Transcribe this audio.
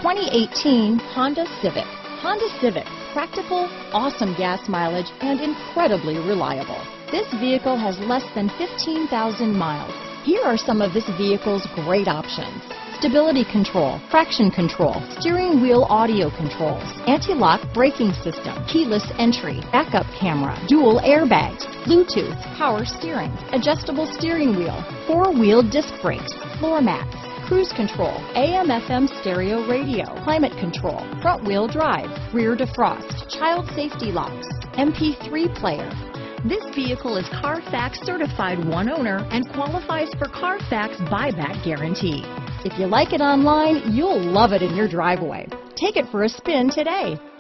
2018 Honda Civic. Honda Civic, practical, awesome gas mileage, and incredibly reliable. This vehicle has less than 15,000 miles. Here are some of this vehicle's great options: stability control, traction control, steering wheel audio controls, anti-lock braking system, keyless entry, backup camera, dual airbags, Bluetooth, power steering, adjustable steering wheel, four-wheel disc brakes, floor mats, cruise control, AM/FM stereo radio, climate control, front-wheel drive, rear defrost, child safety locks, MP3 player. This vehicle is CARFAX certified one owner and qualifies for CARFAX buyback guarantee. If you like it online, you'll love it in your driveway. Take it for a spin today.